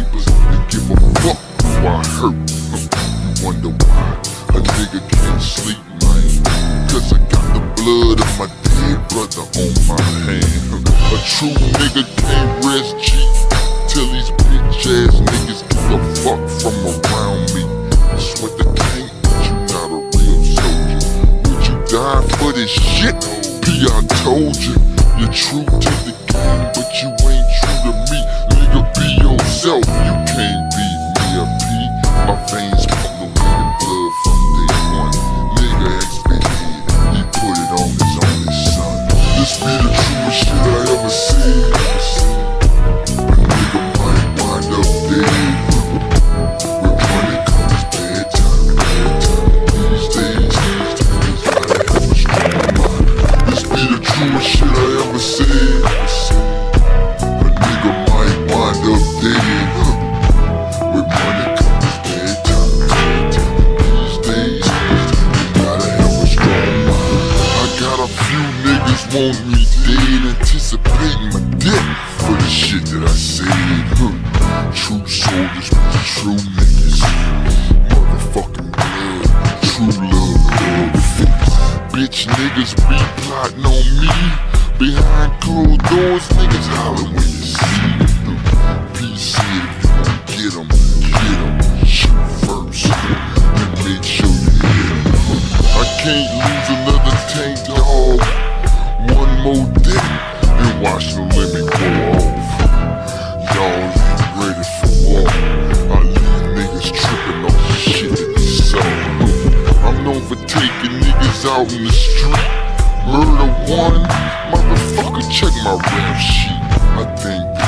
papers and give a fuck who I hurt. You wonder why a nigga can't sleep, man? Cause I got the blood of my dead brother on my hand. A true nigga can't rest G till these bitch ass niggas get the fuck from around me. I swear to king, you not a real soldier. Would you die for this shit? P, I told you, you're true to the game, but you ain't true to me. Nigga, be yourself, you can't beat me a P. My veins pumping with blood from day one. Nigga expected, he put it on his son. This be the truest shit I ever seen. A nigga might wind up dead. When money comes bedtime. These days, niggas gotta have a strong mind. This be the truest shit I ever seen. A nigga might wind up dead. When money comes bedtime. These days, niggas gotta have a strong mind. I got a few niggas want me dead, anticipating my death for the shit that I said. True soldiers with true niggas. Motherfucking blood, true love, bitch niggas be plotting on me. Behind closed doors, niggas holler when you see me. P said if you gon' get 'em, shoot first, and make sure you hit 'em. I can't lose another tank dog. One more dick and watch the limit go off. Y'all ain't ready for war. I leave niggas tripping off the shit that they saw. I'm known for taking niggas out in the street. Murder one, motherfucker, check my rap sheet. I think